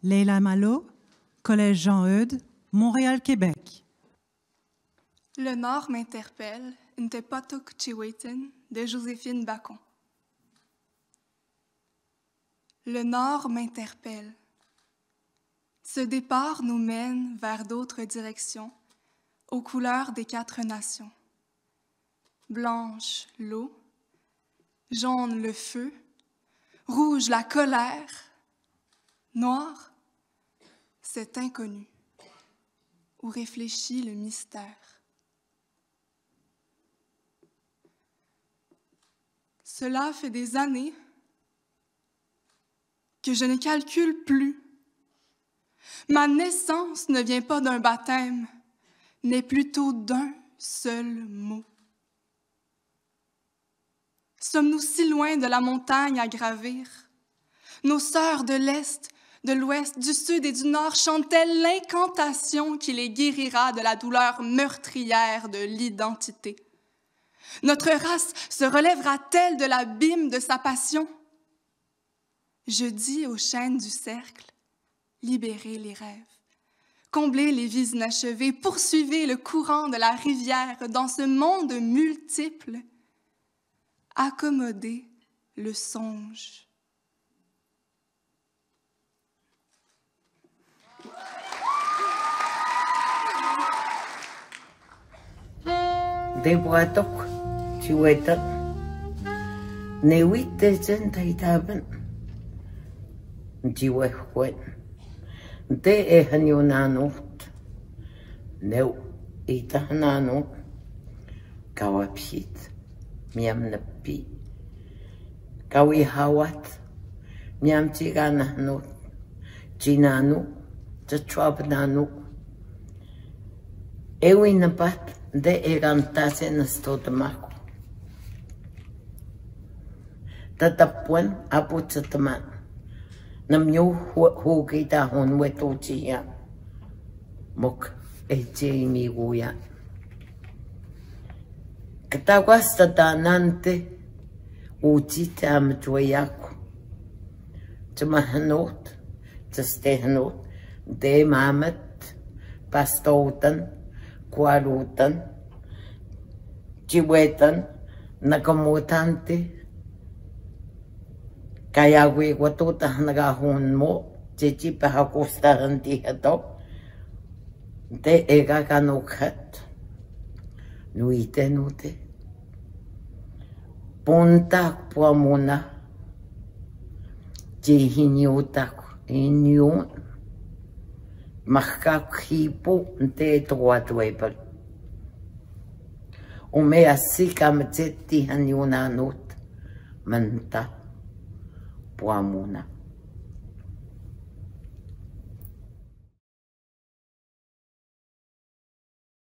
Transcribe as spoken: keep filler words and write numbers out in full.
Leila Malo, Collège Jean-Eudes, Montréal-Québec. Le Nord m'interpelle, Ntepatuk Chiwetin, de Joséphine Bacon. Le Nord m'interpelle. Ce départ nous mène vers d'autres directions, aux couleurs des quatre nations. Blanche, l'eau, jaune, le feu, rouge, la colère, noir, cet inconnu, où réfléchit le mystère. Cela fait des années que je ne calcule plus. Ma naissance ne vient pas d'un baptême, mais plutôt d'un seul mot. Sommes-nous si loin de la montagne à gravir? Nos sœurs de l'Est, de l'Ouest, du Sud et du Nord chantent-elles l'incantation qui les guérira de la douleur meurtrière de l'identité? Notre race se relèvera-t-elle de l'abîme de sa passion? Je dis aux chaînes du cercle, libérez les rêves, comblez les vies inachevées, poursuivez le courant de la rivière dans ce monde multiple, accommodez le songe. Debuatok, Chiwetan, Newitezen Taitaban, Jiwehwen, De Ehanunanut, New Itahananu, Kawapsit, Miam Napi, Kawi Hawat, Miam Tigananut, Jinanu, Chachwabnanu, Ewinapat. De egantase nastotamako. Tatapuan aputsataman. Namyo hukita hon wetochiya. Mok eche mi guya. Katawas tatanante uchita amtuayako. Tamahanot, tastehanot, de mamet, pastotan. Kuarutan, Chiwetan, Nakamutante, Kayawi Watuta Nagahun Mo, Chichipa Hakusta Antihato, De Egakanukat, Nuitenute, Punta Puamuna, Jihinutak, Inyun. Mahkak hipo nte toatuepal. Ume asika mtseti hanyunanut manta puamuna.